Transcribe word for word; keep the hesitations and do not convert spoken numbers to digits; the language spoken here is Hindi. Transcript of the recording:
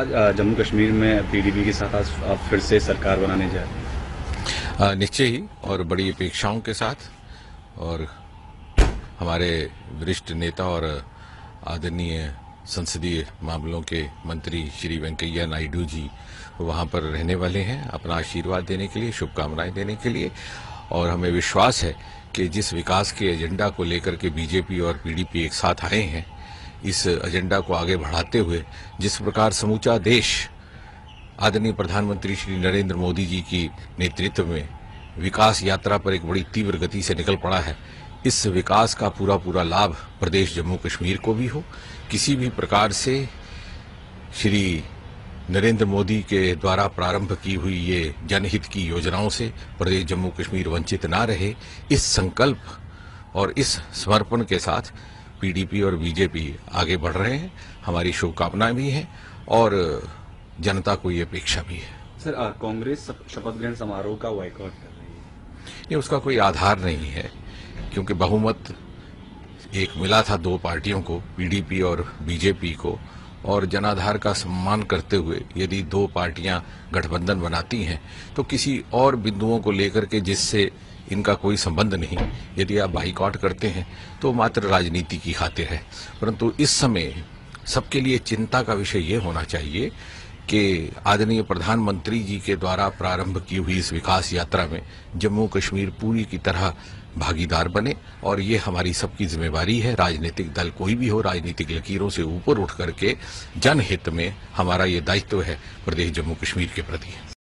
आज जम्मू कश्मीर में पीडीपी के साथ आज फिर से सरकार बनाने जा रहे हैं। निश्चय ही और बड़ी अपेक्षाओं के साथ, और हमारे वरिष्ठ नेता और आदरणीय संसदीय मामलों के मंत्री श्री वेंकैया नायडू जी वहां पर रहने वाले हैं अपना आशीर्वाद देने के लिए, शुभकामनाएं देने के लिए। और हमें विश्वास है कि जिस विकास के एजेंडा को लेकर के बीजेपी और पीडीपी एक साथ आए हैं, इस एजेंडा को आगे बढ़ाते हुए जिस प्रकार समूचा देश आदरणीय प्रधानमंत्री श्री नरेंद्र मोदी जी की नेतृत्व में विकास यात्रा पर एक बड़ी तीव्र गति से निकल पड़ा है, इस विकास का पूरा पूरा लाभ प्रदेश जम्मू कश्मीर को भी हो। किसी भी प्रकार से श्री नरेंद्र मोदी के द्वारा प्रारंभ की हुई ये जनहित की योजनाओं से प्रदेश जम्मू कश्मीर वंचित ना रहे, इस संकल्प और इस समर्पण के साथ पीडीपी और बीजेपी आगे बढ़ रहे हैं। हमारी शुभकामनाएं भी हैं और जनता को ये अपेक्षा भी है। सर, कांग्रेस शपथ ग्रहण समारोह का बॉयकॉट कर रही है। ये उसका कोई आधार नहीं है, क्योंकि बहुमत एक मिला था दो पार्टियों को, पीडीपी और बीजेपी को, और जनाधार का सम्मान करते हुए यदि दो पार्टियां गठबंधन बनाती हैं तो किसी और बिंदुओं को लेकर के जिससे इनका कोई संबंध नहीं, यदि आप बाइकआउट करते हैं तो मात्र राजनीति की खातिर है। परंतु इस समय सबके लिए चिंता का विषय ये होना चाहिए कि आदरणीय प्रधानमंत्री जी के द्वारा प्रारंभ की हुई इस विकास यात्रा में जम्मू कश्मीर पूरी की तरह भागीदार बने, और ये हमारी सबकी जिम्मेवारी है। राजनीतिक दल कोई भी हो, राजनीतिक लकीरों से ऊपर उठ करके जनहित में हमारा ये दायित्व है प्रदेश जम्मू कश्मीर के प्रति।